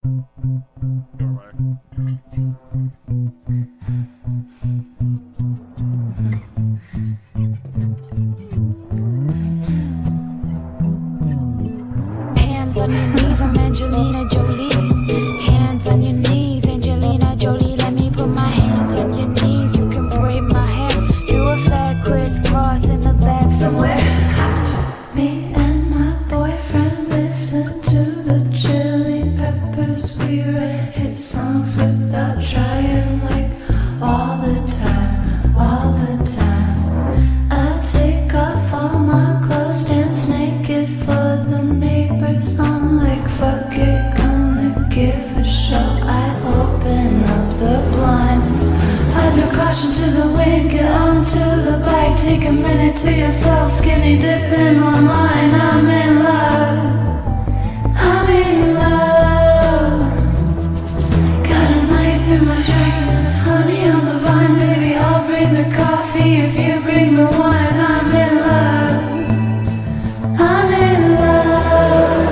Hands on your knees, I'm Angelina Jolie. Hands on your knees, Angelina Jolie. Let me put my hands on your knees. You can braid my hair. Do a fat crisscross in the back somewhere. Me and my boyfriend listen to the Chili Peppers. We write hit songs without trying, like all the time, all the time. I take off all my clothes, dance naked for the neighbors. I'm like, fuck it, gonna give a show. I open up the blinds. I throw caution to the wind, get onto the bike. Take a minute to yourself, skinny dip in my mind. I'm in love, I'm in love. Got a knife in my striking, honey on the vine. Baby, I'll bring the coffee if you bring the wine. I'm in love, I'm in love.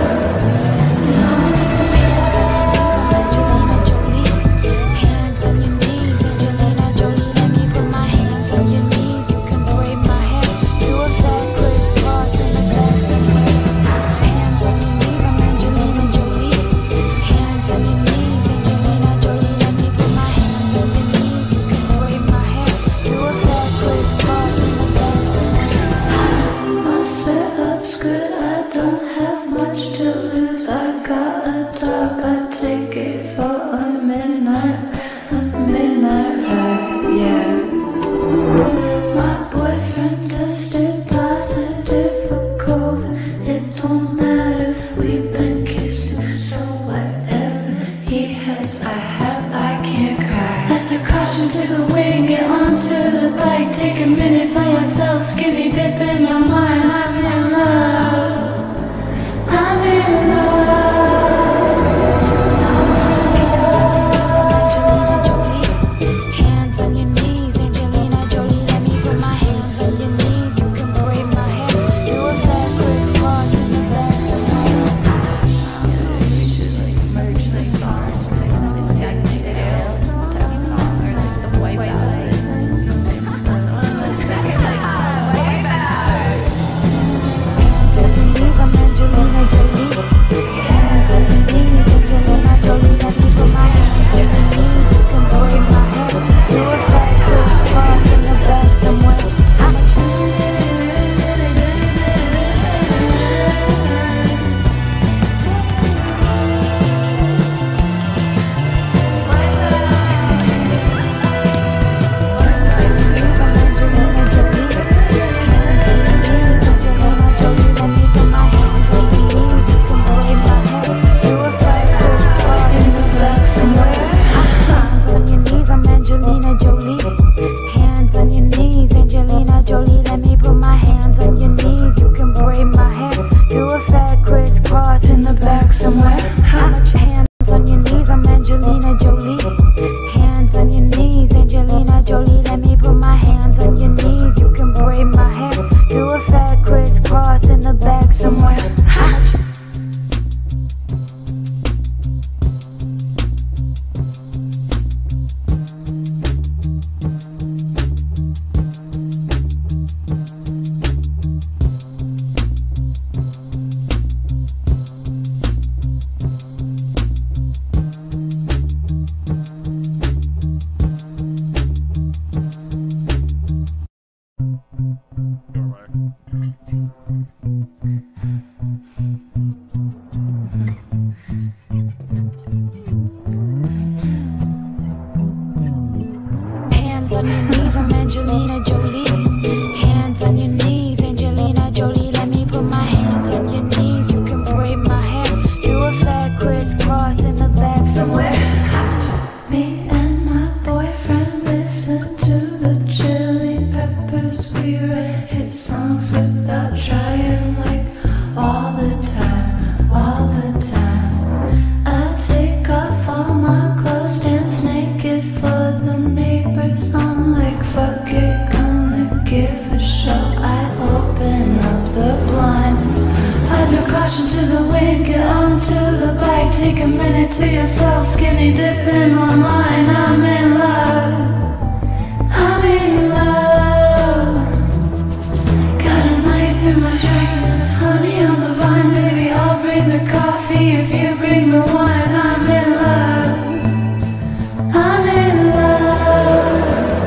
Angelina Jolie. Hands on your knees, Angelina Jolie. Let me put my hands on your knees. You can braid my hair. Do a fat crisscross in the back somewhere. Hands on your knees, I'm Angelina Jolie. Hands on your knees, Angelina Jolie. Let me put my hands on your knees. You can braid my hair. Do a fat crisscross in the back somewhere. My setup's good, I don't have much to lose. I got a dog, I take it for a midnight ride, yeah. My boyfriend tested positive for COVID. It don't matter, we've been kissing, so whatever he has, I have, I can't cry. Let the caution to the wind, get onto the bike. Take a minute for yourself, skinny dip in my mind. I'm in love, I'm in love. Angelina Jolie. Hands on your knees, Angelina Jolie. Let me put my hands on your knees. You can braid my hair. Do a fat crisscross in the back somewhere. We should like merge the songs, like the technical type of song, or like the white ballet. to yourself, skinny dipping my mind. I'm in love. I'm in love. Got a knife in my striker, honey on the vine, baby. I'll bring the coffee if you bring the wine. I'm in love. I'm in love.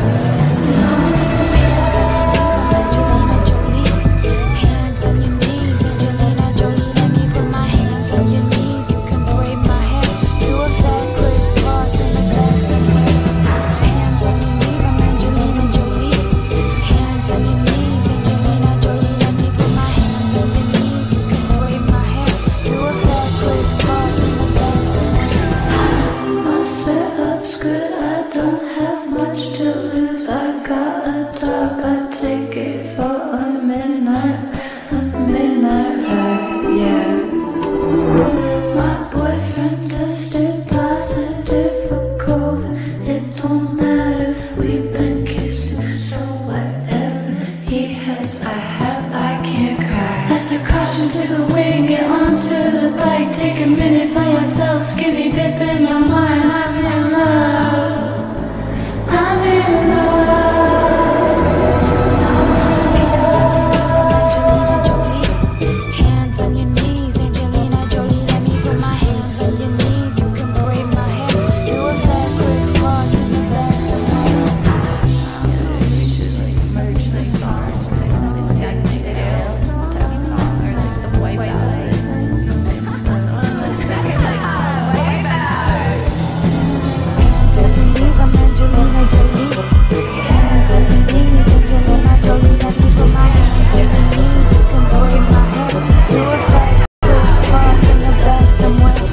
Angelina Jolie, hands on your knees. Angelina Jolie, let me put my hands on your knees. You can braid my hair, do a fat criss-cross in the back somewhere. Hands on your knees, I'm Angelina Jolie. Hands on your knees, Angelina Jolie, let me put my hands on your knees. You can braid my hair, do a fat criss-cross in the back somewhere. My setup's good, I don't have much to lose. I got a dog, I take it for a midnight ride, yeah. My boyfriend tested positive for COVID. It don't matter, we've been kissing, so whatever he has, I have, I can't cry. Let the caution to the wing, get onto the bike. Take a minute for yourself, skinny dip in my mind. I'm in love. I'm in love. Angelina Jolie, hands on your knees. Angelina Jolie, let me put my hands on your knees. You can braid my hair, do a fat criss-cross in the back somewhere. I'm Angelina Jolie. Hands on your knees, Angelina Jolie, let me put my hands on your knees. You can braid my hair, do a fat criss-cross in the back somewhere.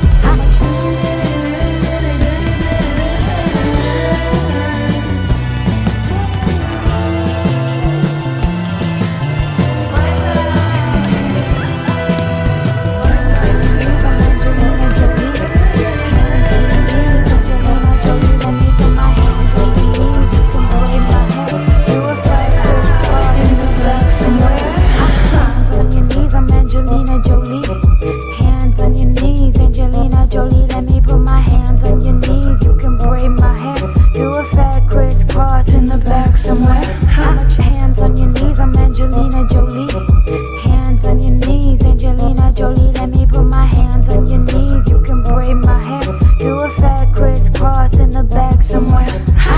I'm Angelina Jolie. Hands on your knees, Angelina Jolie, let me put my hands on your knees. You can braid my hair, do a fat criss-cross in the back somewhere. Hands on your knees, I'm Angelina Jolie. Hands on your knees, Angelina Jolie, let me put my hands on your knees. You can braid my hair, do a fat criss-cross in the back somewhere.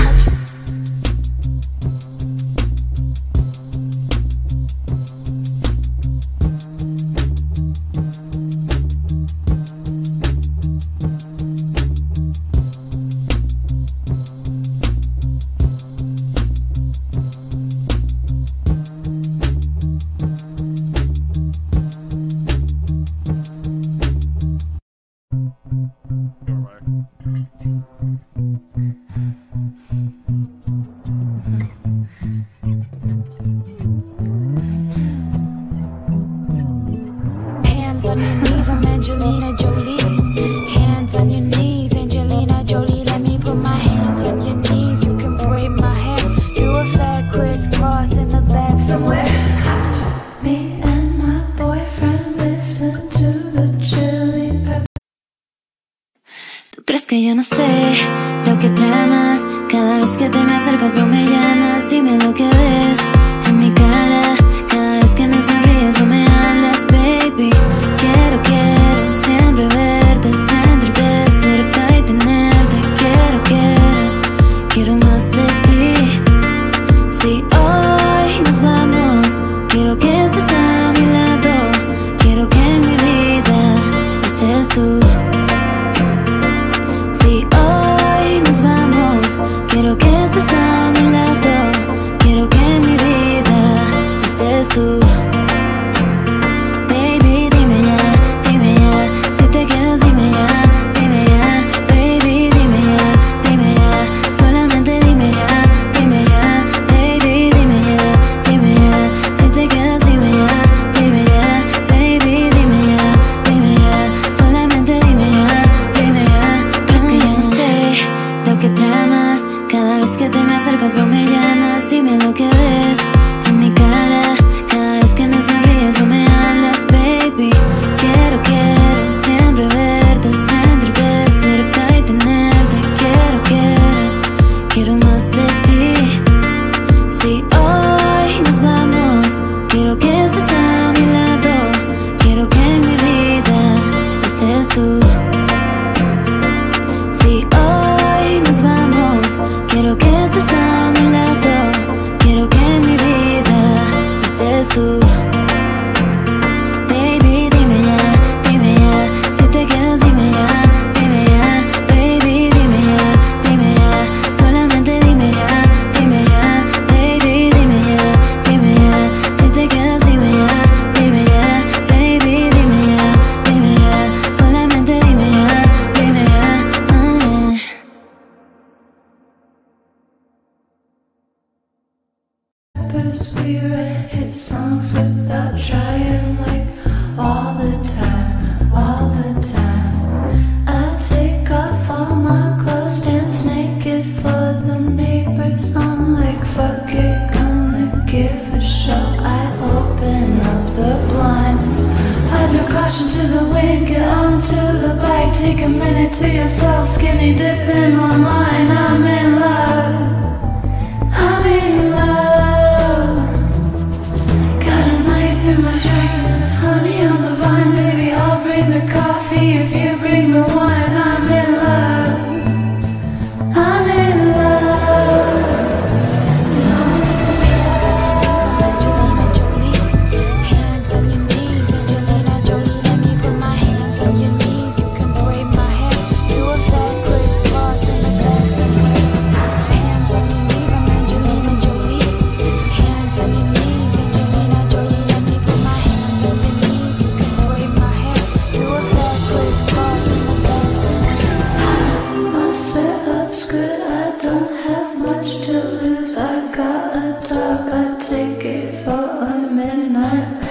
Hands on your knees, I'm Angelina Jolie. Hands on your knees, Angelina Jolie, let me put my hands on your knees. You can braid my hair, do a fat criss-cross in the back somewhere. Me and my boyfriend listen to the chili pepper. ¿Tú crees que yo no sé lo que tramas? Cada vez que te me acercas o me llamas, dime lo que ves en mi cara. Cada vez que me sonríes o me hablas, baby. Quiero siempre verte, sentirte cerca y tenerte. Quiero más de ti. Si hoy nos vamos, quiero que estés a mi lado. Quiero que en mi vida estés tú. Si hoy nos vamos, quiero que estés a mi lado. Quiero que en mi vida estés tú. Baby, dime ya, si te quedas dime ya, baby, dime ya, solamente dime ya, baby, dime ya, si te quedas dime ya, baby, dime ya, solamente dime ya. Es que yo no sé lo que tramas, cada vez que te me acercas o me llamas, dime lo que ves en mi cara. Cada vez que me sonríes o me hablas, baby. Quiero siempre verte, sentirte cerca we write hit songs without trying, like all the time, all the time. I take off all my clothes, dance naked for the neighbors. I'm like, fuck it, gonna give a show. I open up the blinds. I do caution to the wind, get onto the bike. Take a minute to yourself, skinny dip in my mind. I'm in love. I'm in love. Got a knife in my tryin, honey on the vine, baby. I'll bring the coffee if you bring the wine. I'm in love. I'm in love. Angelina Jolie, hands on your knees. Angelina Jolie, let me put my hands on your knees. You can braid my hair, do a fat criss-cross in a glass of wine. Hands on your knees, I'm Angelina Jolie. Hands on your knees, Angelina Jolie, let me put my hands on your knees. You can braid my hair, do a fat criss-cross in a glass of wine. My setup's good, I don't have much to lose. I got a dog, I take it for a midnight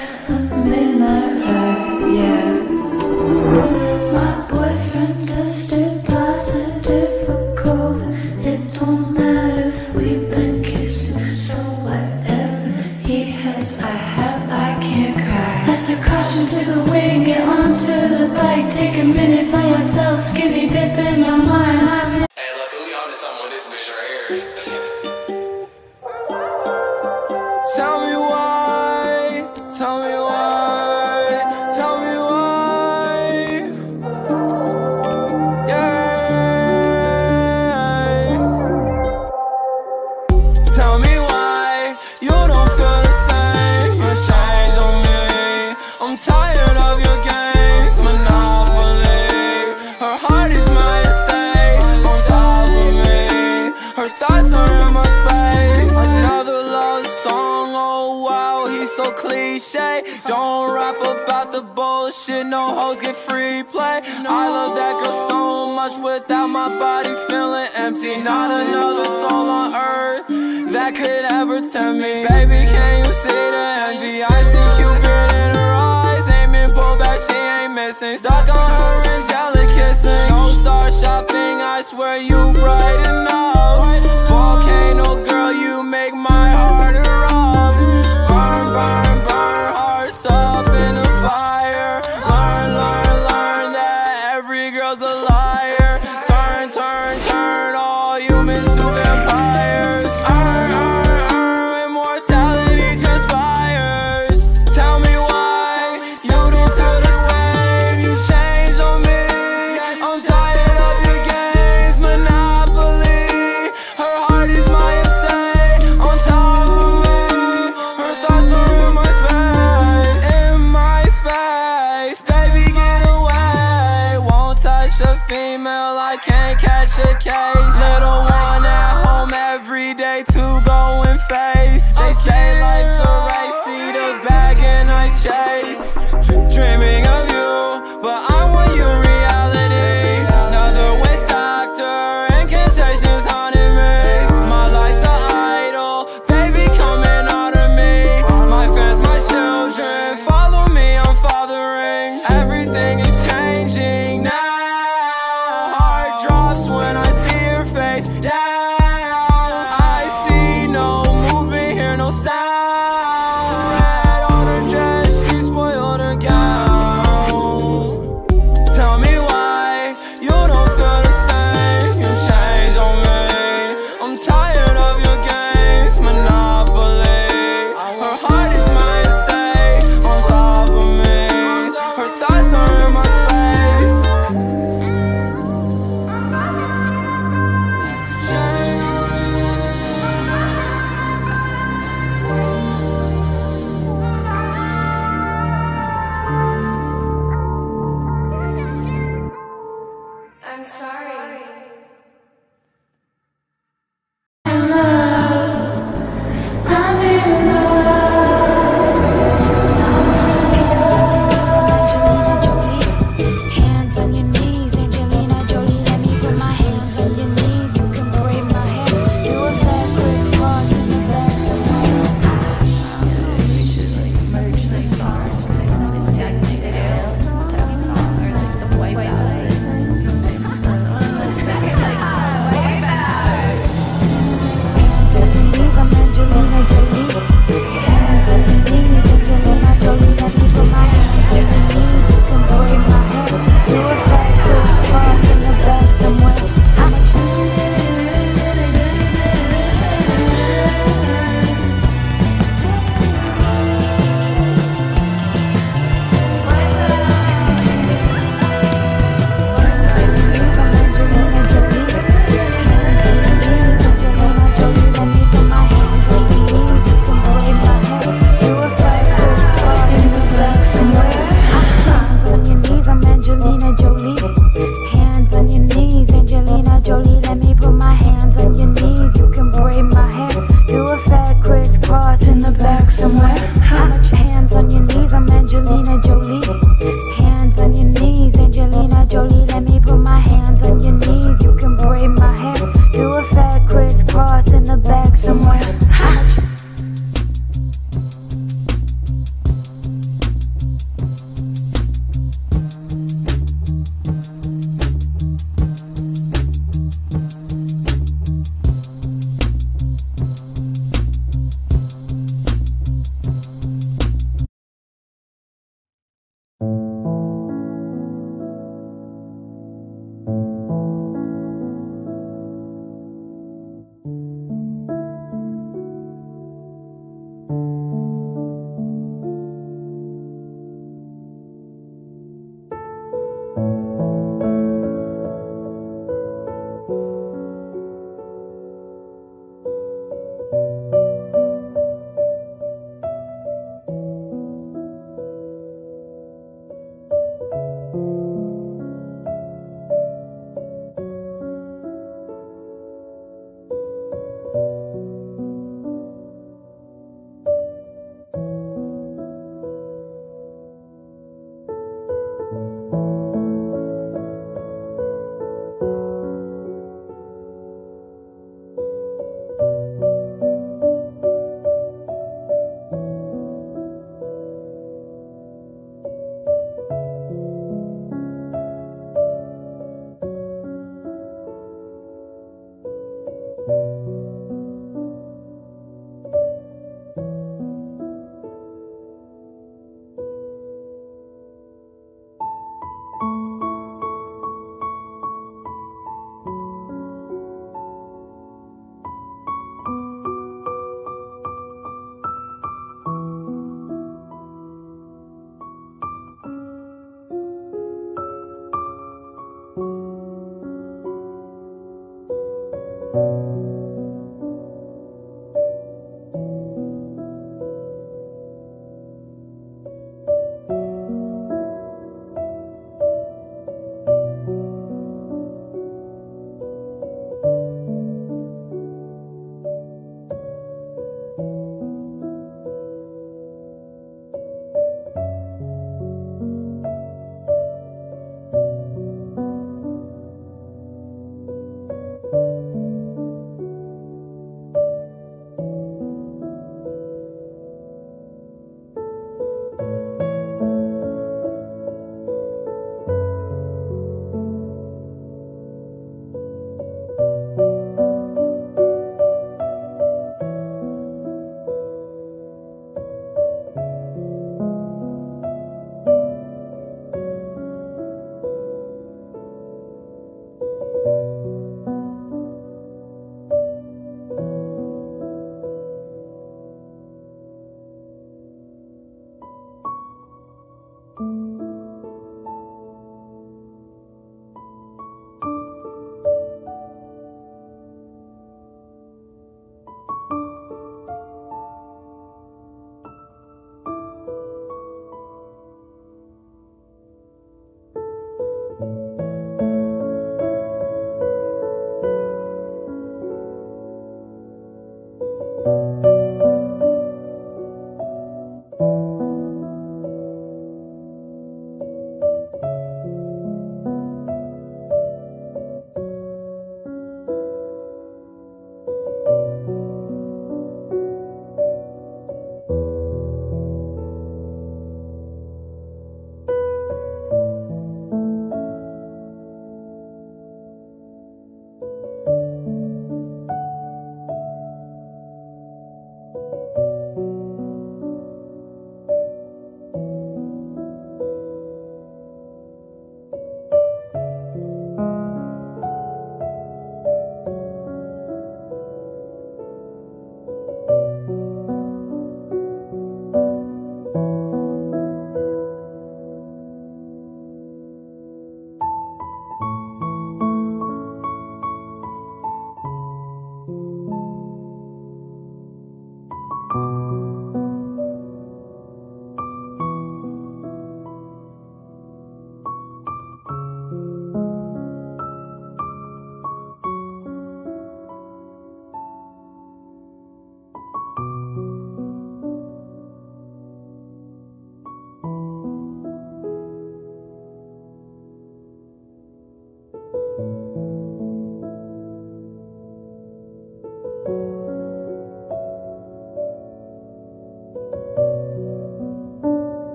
ride, yeah. My boyfriend tested positive for COVID. It don't matter, we've been kissing, so whatever he has, I have, I can't cry. Let the caution to the wind, get onto the bike. Take a minute for yourself, skinny dip in my mind. I'm in. Hey, look, we on to something with this bitch right here. Tell me why, tell me why, tell me why. Yeah. Tell me why you don't feel the same. You change on me. I'm tired of your games, monopoly. Her heart is my estate, on top of me. Her thoughts are in my space. Another love song, oh wow, he's so cliche. Don't rap about the bullshit, no hoes get free play. I love that girl so much, without my body feeling empty. Not another soul on earth that could ever tempt me. Baby, can you see the envy? I see Cupid in her eyes, aiming pull back, she ain't missing. Stuck on her angelic kissing. No star shopping, I swear you bright enough. Volcano girl, you make my heart erupt. Burn, burn, burn, hearts up in the fire. Learn, learn, learn that every girl's a liar. Turn, turn, turn all humans to vampires. Immortality transpires. Tell me why you don't feel the same. You change on me. I'm tired of your games, monopoly. Her heart is my estate, on top of me. Her thoughts are in my space, in my space. Baby, get away. Won't touch a female, I can't catch a case. Little one at home every day to go and face. They say life's a race, see the bag and I chase. Dreaming of you, but I want your reality. Another waste doctor, incantations haunting me. My life's the idol, baby, come and honor me. My fans, my children, follow me, I'm fathering. Everything is changing now. Heart drops when I see your face down. I see no movement, hear no sound. Red on her dress, she spoiled her gown. Tell me why you don't feel the same. You change on me. I'm tired of your games, monopoly. Her heart is my estate, on top of me. Her thoughts are in my space. Change on me. In love.